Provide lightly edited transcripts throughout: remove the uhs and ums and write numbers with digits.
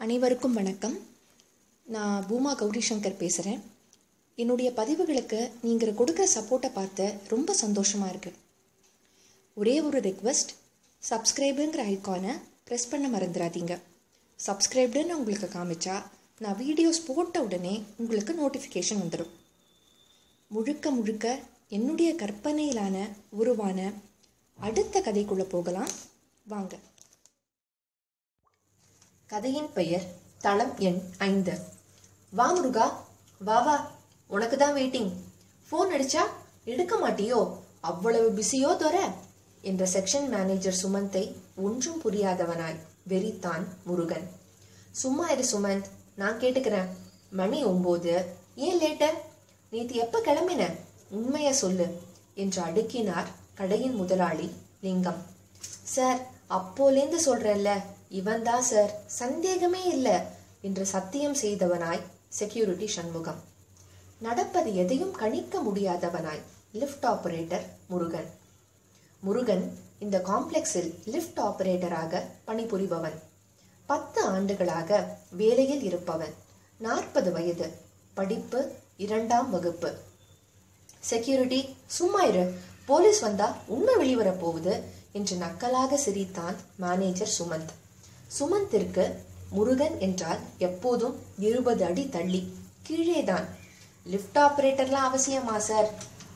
அனைவருக்கும் வணக்கம். நான் பூமா கௌரி சங்கர் பேசுகிறேன். என்னுடைய பதிவுகளுக்கு நீங்கள் கொடுக்குற சப்போர்ட்டை பார்த்து ரொம்ப சந்தோஷமாக இருக்குது. ஒரே ஒரு ரெக்வெஸ்ட், சப்ஸ்கிரைபுங்கிற ஐக்கானை ப்ரெஸ் பண்ண மறந்துடாதீங்க. சப்ஸ்கிரைப்டுன்னு உங்களுக்கு காமிச்சா நான் வீடியோஸ் போட்ட உடனே உங்களுக்கு நோட்டிஃபிகேஷன் வந்துடும். முழுக்க முழுக்க என்னுடைய கற்பனையிலான உருவான அடுத்த கதைக்குள்ளே போகலாம் வாங்க. கதையின் பெயர் தளம் எண் 5. வா முருகா, வா வா, உனக்கு தான் வெயிட்டிங். ஃபோன் அடிச்சா எடுக்க மாட்டியோ, அவ்வளவு பிஸியோ தோற என்ற செக்ஷன் மேனேஜர் சுமந்தை ஒன்றும் புரியாதவனாய் வெறித்தான் முருகன். சும்மா இரு சுமந்த், நான் கேட்டுக்கிறேன். மணி 9, ஏன் லேட்ட? நேற்று எப்ப கிளம்பின? உண்மைய சொல்லு என்று அடுக்கினார் கடையின் முதலாளி லிங்கம். சார், அப்போலேந்து சொல்றல்ல, இவன் தான் சார், சந்தேகமே இல்லை என்று சத்தியம் செய்தவனாய் செக்யூரிட்டி சண்முகம். நடப்பது எதையும் கணிக்க முடியாதவனாய் லிஃப்ட் ஆபரேட்டர் முருகன். முருகன் இந்த காம்ப்ளெக்ஸில் லிஃப்ட் ஆபரேட்டராக பணிபுரிபவன். 10 ஆண்டுகளாக வேலையில் இருப்பவன். 40 வயது, படிப்பு 2ஆம் வகுப்பு. செக்யூரிட்டி, சும்மா இரு, போலீஸ் வந்தா உண்மை வெளிவரப் போகுது என்று நக்கலாக சிரித்தான் மேனேஜர் சுமந்த். சுமந்திற்கு முருகன் என்றால் எப்போதும் 20 அடி தள்ளி கீழேதான். லிஃப்ட் ஆபரேட்டர்லாம் அவசியமா சார்?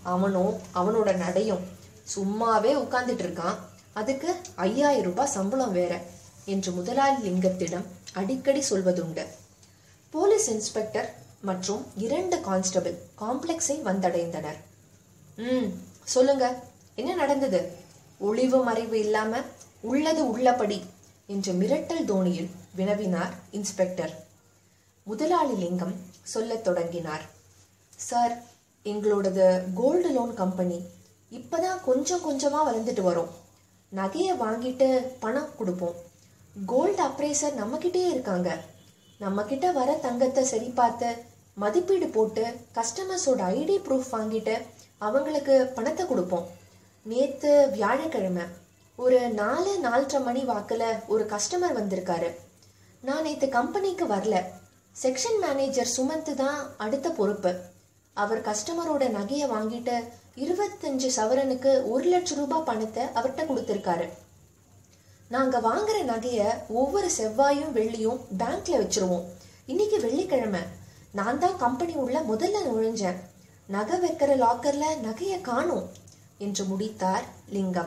அவனோட நடையும் சும்மாவே உட்கார்ந்துட்டு இருக்கான், அதுக்கு 5000 ரூபாய் சம்பளம் வேற என்று முதலாளி லிங்கத்திடம் அடிக்கடி சொல்வதுண்டு. போலீஸ் இன்ஸ்பெக்டர் மற்றும் 2 கான்ஸ்டபிள் காம்ப்ளெக்ஸை வந்தடைந்தனர். சொல்லுங்க, என்ன நடந்தது? ஒளிவு மறைவு இல்லாம உள்ளது உள்ளபடி என்று மிரட்டல் தோணியில் வினவினார் இன்ஸ்பெக்டர். முதலாளி லிங்கம் சொல்லத் தொடங்கினார். சார், எங்களோடது கோல்டு லோன் கம்பெனி. இப்பதான் கொஞ்சம் கொஞ்சமா வளர்ந்துட்டு வரோம். நகையை வாங்கிட்டு பணம் கொடுப்போம். கோல்டு அப்ரைசர் நம்ம கிட்டே இருக்காங்க. நம்ம கிட்ட வர தங்கத்தை சரி பார்த்து மதிப்பீடு போட்டு கஸ்டமர்ஸோட ஐடி ப்ரூஃப் வாங்கிட்டு அவங்களுக்கு பணத்தை கொடுப்போம். நேத்து வியாழக்கிழமை ஒரு 4-4:30 மணி வாக்குல ஒரு கஸ்டமர் வந்திருக்காரு. நான் நேத்து கம்பெனிக்கு வரல. செக்ஷன் மேனேஜர் சுமந்த் தான் அடுத்த பொறுப்பு. அவர் கஸ்டமரோட நகையை வாங்கிட்டு 25 சவரனுக்கு 1 லட்சம் ரூபாய் பணத்தை அவர்கிட்ட கொடுத்திருக்காரு. நாங்க வாங்குற நகைய ஒவ்வொரு செவ்வாயும் வெள்ளியும் பேங்க்ல வச்சிருவோம். இன்னைக்கு வெள்ளிக்கிழமை. நான் தான் கம்பெனி உள்ள முதல்ல நுழைஞ்சேன். நகை வைக்கிற லாக்கர்ல நகைய காணோம் என்று முடித்தார் லிங்கம்.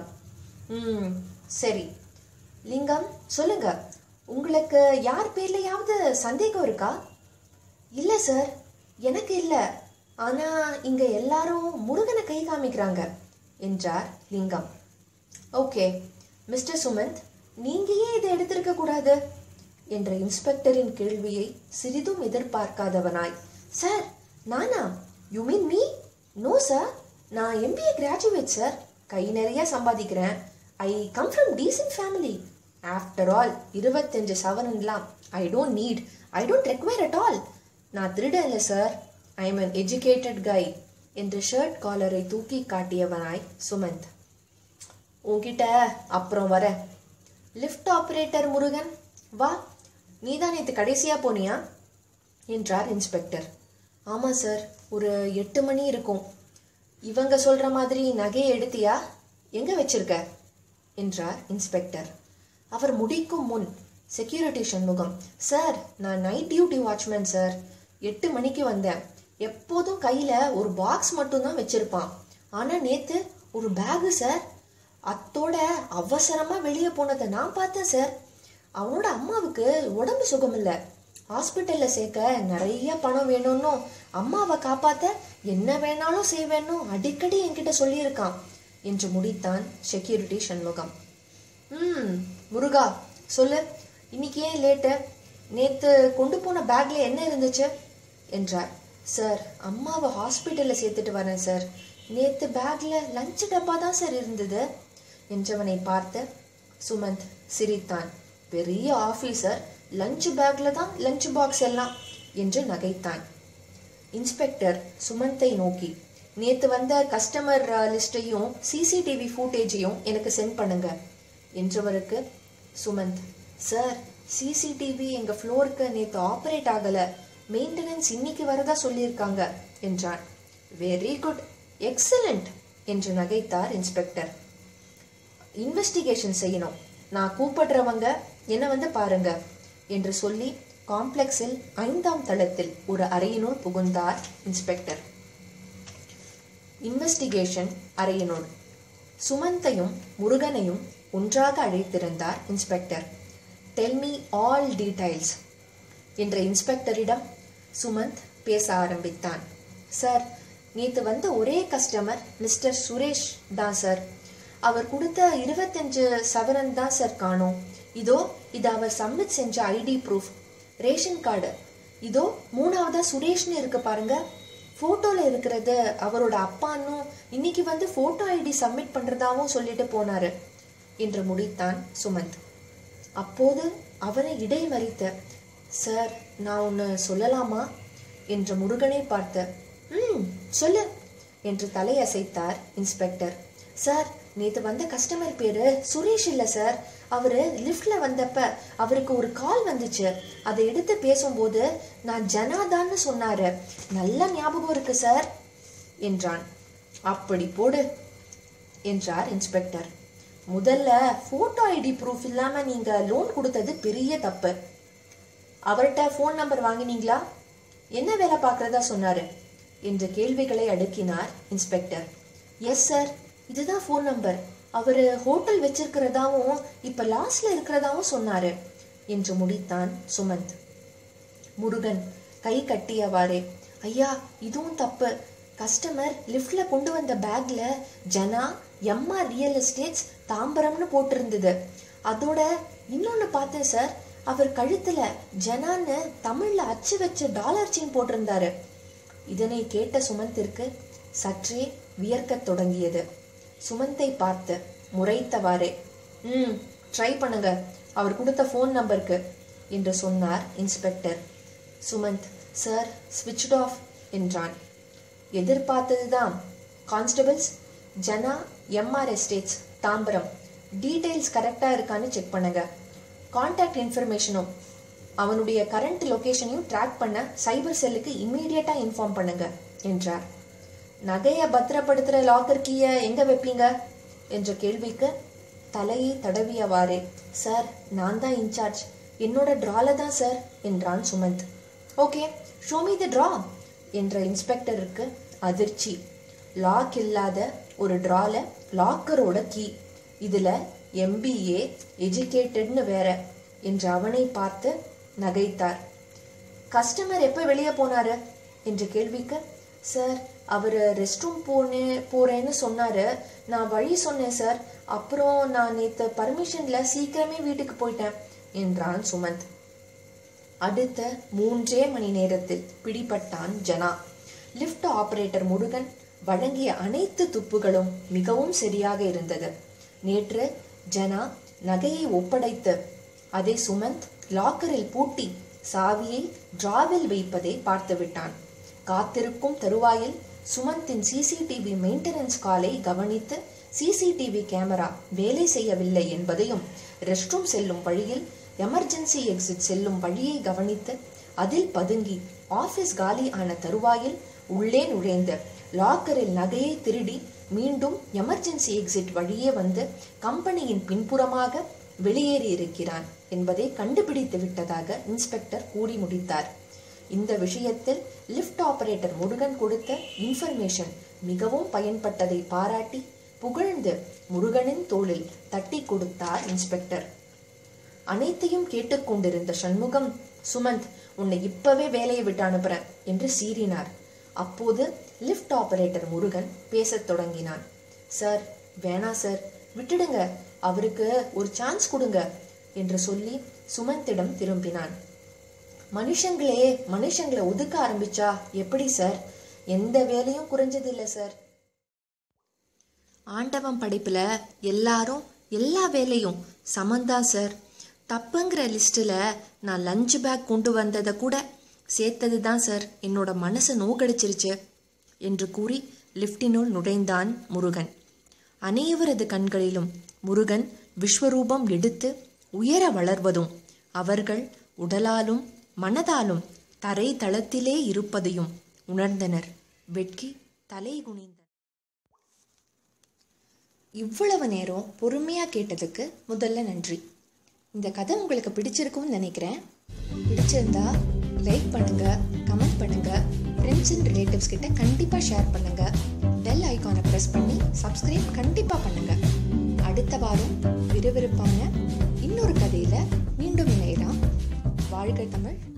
சரி லிங்கம், சொல்லுங்க, உங்களுக்கு யார் பேர்லயாவது சந்தேகம் இருக்கா? இல்ல சார், எனக்கு இல்ல. ஆனா இங்க எல்லாரும் முருகனை கை காமிக்கிறாங்க என்றார் லிங்கம். ஓகே மிஸ்டர் சுமந்த், நீங்க ஏன் இதை எடுத்திருக்க கூடாது என்ற இன்ஸ்பெக்டரின் கேள்வியை சிறிதும் எதிர்பார்க்காதவனாய், சார் நானா? You mean me? No sir, நான் MBA கிராஜுவேட் சார். கை நிறைய சம்பாதிக்கிறேன். I come from decent family. After all 25 சவரன்லாம் I don't require at all. நான் திருட இல்லை sir, I am an educated guy என்று ஷர்ட் காலரை தூக்கி காட்டியவனாய் சுமந்த். உன்கிட்ட அப்புறம் வர. லிஃப்ட் ஆபரேட்டர் முருகன், வா, நீதான் நேற்று கடைசியா போனியா என்றார் இன்ஸ்பெக்டர். ஆமா சார், ஒரு 8 மணி இருக்கும். இவங்க சொல்ற மாதிரி நகையை எடுத்தியா? எங்க வச்சிருக்க என்றார் இன்ஸ்பெக்டர். அவர் முடிக்கும் முன் செக்யூரிட்டி சண்முகம், சார், நான் நைட் டியூட்டி வாட்ச்மேன் சார். 8 மணிக்கு வந்தேன். எப்போதும் கையில ஒரு பாக்ஸ் மட்டும்தான் வச்சிருப்பான். ஆனா நேத்து ஒரு பேகு சார். அத்தோட அவசரமா வெளியே போனதை நான் பார்த்தேன் சார். அவனோட அம்மாவுக்கு உடம்பு சுகம் இல்லை. ஹாஸ்பிட்டல்ல சேர்க்க நிறைய பணம் வேணும்னு, அம்மாவை காப்பாத்த என்ன வேணாலும் செய்வேன்னு அடிக்கடி என்கிட்ட சொல்லியிருக்கான் என்று முடித்தான் செக்யூரிட்டி சண்முகம். முருகா, சொல்லு, இன்னைக்கு ஏன் லேட்டு? நேத்து கொண்டு போன பேக்ல என்ன இருந்துச்சு என்றார். சார், அம்மாவை ஹாஸ்பிட்டல்ல சேர்த்துட்டு வரேன் சார். நேத்து பேக்ல லஞ்ச் டப்பா தான் சார் இருந்தது என்றவனை பார்த்து சுமந்த் சிரித்தான். பெரிய ஆபீசர், லஞ்ச் பேக்ல தான் லஞ்ச் பாக்ஸ் எல்லாம் என்று நகைத்தான். இன்ஸ்பெக்டர் சுமந்தை நோக்கி, நேத்து வந்த கஸ்டமர் லிஸ்டையும் CCTV ஃபுட்டேஜையும் எனக்கு சென்ட் பண்ணுங்க என்றவருக்கு சுமந்த், சார், சிசிடிவி எங்க ஃப்ளோருக்கு நேற்று ஆப்ரேட் ஆகல, மெயின்டெனன்ஸ் இன்னைக்கு வரதா சொல்லியிருக்காங்க என்றான். வெரி குட், எக்ஸலண்ட் என்று நகைத்தார் இன்ஸ்பெக்டர். இன்வெஸ்டிகேஷன் செய்யணும், நான் கூப்பிடுறவங்க என்ன வந்து பாருங்க என்று சொல்லி காம்ப்ளெக்ஸில் 5ஆம் தளத்தில் ஒரு அறையினுள் புகுந்தார் இன்ஸ்பெக்டர். இன்வெஸ்டிகேஷன் அறையினுள் சுமந்தையும் முருகனையும் ஒன்றாக அழைத்திருந்தார் இன்ஸ்பெக்டர். டெல் மீ ஆல் டீடைல்ஸ் என்ற இன்ஸ்பெக்டரிடம் சுமந்த் பேச ஆரம்பித்தான். சார், நேற்று வந்த ஒரே கஸ்டமர் மிஸ்டர் சுரேஷ் தான் சார். அவர் கொடுத்த 25 சவரன் தான் சார் காணோம். இதோ இது அவர் சப்மிட் செஞ்ச ஐடி ப்ரூஃப், ரேஷன் கார்டு. இதோ 3ஆவதா சுரேஷ்னு இருக்கு பாருங்க. போட்டோல இருக்கிறது அவரோட அப்பான்னு இன்னைக்கு வந்து போட்டோ ஐடி சப்மிட் பண்றதாவும் சொல்லிட்டு போனாரு என்று முடித்தான் சுமந்த். அப்போது அவரை இடைமறித்த, சார் நான் ஒன்னு சொல்லலாமா என்று முருகனை பார்த்த, சொல்லு என்று தலையசைத்தார் இன்ஸ்பெக்டர். சார், நேற்று வந்த கஸ்டமர் பேரு சுரேஷ் இல்ல சார். அவரு லிஃப்ட்ல வந்தப்ப அவருக்கு ஒரு கால் வந்துச்சு. அதை எடுத்து பேசும்போது நான் ஜனாதான்னு சொன்னாரு. நல்ல ஞாபகம் இருக்கு சார் என்றான். அப்படி போடு என்றார் இன்ஸ்பெக்டர். முதல்ல போட்டோ ஐடி ப்ரூஃப் இல்லாம நீங்க லோன் கொடுத்தது பெரிய தப்பு. அவர்கிட்ட போன் நம்பர் வாங்கினீங்களா? என்ன வேலை பார்க்கறதா சொன்னாரு என்ற கேள்விகளை அடுக்கினார் இன்ஸ்பெக்டர். எஸ் சார், இதுதான் போன் நம்பர். அவரு ஹோட்டல் வச்சிருக்கிறதாவும் இப்ப லாஸ்ட்ல இருக்கிறதாவும் சொன்னாரு என்று முடித்தான் சுமந்த். முருகன் கை கட்டியவாறே, ஐயா இதுவும் தப்பு. கஸ்டமர் லிஃப்ட்ல கொண்டு வந்த பேக்ல ஜனா எம்ஆர் ரியல் எஸ்டேட்ஸ் தாம்பரம்னு போட்டிருந்தது. அதோட இன்னொன்னு பார்த்தேன் சார், அவர் கழுத்துல ஜனான்னு தமிழ்ல அச்சு வச்ச டாலர் செயின் போட்டிருந்தாரு. இதனை கேட்ட சுமந்திற்கு சற்றே வியர்க்கத் தொடங்கியது. சுமந்தை பார்த்து முறைத்தவாறே, ட்ரை பண்ணுங்க அவர் கொடுத்த போன் நம்பருக்கு என்று சொன்னார் இன்ஸ்பெக்டர். சுமந்த், சார் ஸ்விட்ச் ஆஃப் என்றான். எதிர்பார்த்ததுதான். Constables, Jana MR estates Tambaram details கரெக்டா இருக்கான்னு செக் பண்ணுங்க. கான்டாக்ட் இன்ஃபர்மேஷனும் அவனுடைய கரண்ட் லொகேஷனையும் ட்ராக் பண்ண சைபர் செல்லுக்கு இம்மீடியட்டா இன்ஃபார்ம் பண்ணுங்க என்றார். நகைய பத்திரப்படுத்துற லாக்கர் கீய எங்க வைப்பீங்க என்ற கேள்விக்கு தலையை தடவியவாறே, சார் நான் தான் இன்சார்ஜ், என்னோட டிரால தான் சார் என்றான் Sumanth. Okay, show me the drawer என்ற இன்ஸ்பெக்டருக்கு அதிர்ச்சி. லாக் இல்லாத ஒரு டிரால லாக்கரோட கீ, இதுல MBA எஜுகேட்டட்னு வேற என்று அவனை பார்த்து நகைத்தார். கஸ்டமர் எப்ப வெளியே போனாரு என்ற கேள்விக்கு, சார் அவர் ரெஸ்ட் ரூம் போறேன்னு சொன்னாரு. நான் வழி சொன்னேன் சார். அப்புறம் நான் நேற்று பர்மிஷன்ல சீக்கிரமே வீட்டுக்கு போயிட்டேன் என்றான் சுமந்த். அடுத்த 3 மணி நேரத்தில் பிடிபட்டான் ஜனா. லிஃப்ட் ஆபரேட்டர் முருகன் வழங்கிய அனைத்து துப்புகளும் மிகவும் சரியாக இருந்தது. நேற்று ஜனா நகையை ஒப்படைத்து அதை சுமந்த் லாக்கரில் பூட்டி சாவியை டிராவில் வைப்பதை பார்த்து விட்டான். காத்திருக்கும் தருவாயில் சுமந்தின் சிசிடிவி மெயின்டெனன்ஸ் காலை கவனித்து சிசிடிவி கேமரா வேலை செய்யவில்லை என்பதையும், ரெஸ்ட் ரூம் செல்லும் வழியில் எமர்ஜென்சி எக்ஸிட் செல்லும் வழியை கவனித்து அதில் பதுங்கி ஆபீஸ் காலி ஆன தருவாயில் உள்ளே நுழைந்து லாக்கரில் நகையை திருடி மீண்டும் எமர்ஜென்சி எக்ஸிட் வழியே வந்து கம்பெனியின் பின்புறமாக வெளியேறி இருக்கிறான் என்பதை கண்டுபிடித்து விட்டதாக இன்ஸ்பெக்டர் கூறி முடித்தார். இந்த விஷயத்தில் லிஃப்ட் ஆபரேட்டர் முருகன் கொடுத்த இன்ஃபர்மேஷன் மிகவும் பயன்பட்டதை பாராட்டி புகழ்ந்து முருகனின் தோளில் தட்டி கொடுத்தார் இன்ஸ்பெக்டர். அனைத்தையும் கேட்டுக்கொண்டிருந்த சண்முகம், சுமந்த் உன்னை இப்பவே வேலையை விட்டு அனுப்புறேன் என்று சீறினார். அப்போது லிஃப்ட் ஆபரேட்டர் முருகன் பேசத் தொடங்கினான். சார் வேணா சார், விட்டுடுங்க, அவருக்கு ஒரு சான்ஸ் கொடுங்க என்று சொல்லி சுமந்திடம் திரும்பினான். மனுஷங்களை ஒதுக்க ஆரம்பிச்சா எப்படி சார்? எந்த வேலையும் குறைஞ்சதில்லை சார். ஆண்டவன் படைப்புல எல்லாரும் எல்லா வேலையும் சமந்தான் சார். தப்புங்கிற லிஸ்ட்ல நான் லஞ்ச் பேக் கொண்டு வந்ததை கூட சேர்த்தது தான் சார் என்னோட மனசை நோக்கடிச்சிருச்சு என்று கூறி லிஃப்டினுள் நுழைந்தான் முருகன். அனைவரது கண்களிலும் முருகன் விஸ்வரூபம் எடுத்து உயர வளர்வதும் அவர்கள் உடலாலும் மனதாலும் தரை தளத்திலே இருப்பதையும் உணர்ந்தனர். வெட்கி தலை குனிந்தனர். இவ்வளவு நேரம் பொறுமையாக கேட்டதுக்கு முதல்ல நன்றி. இந்த கதை உங்களுக்கு பிடிச்சிருக்கும்னு நினைக்கிறேன். பிடிச்சிருந்தா லைக் பண்ணுங்க, கமெண்ட் பண்ணுங்க, ஃப்ரெண்ட்ஸ் அண்ட் ரிலேட்டிவ்ஸ் கிட்ட கண்டிப்பாக ஷேர் பண்ணுங்க. பெல் ஐக்கானை ப்ரெஸ் பண்ணி சப்ஸ்கிரைப் கண்டிப்பாக பண்ணுங்க. அடுத்த வாரம் விறுவிறுப்பான இன்னொரு கதையில் மீண்டும் இணையலாம். வாழ்க தமிழ்.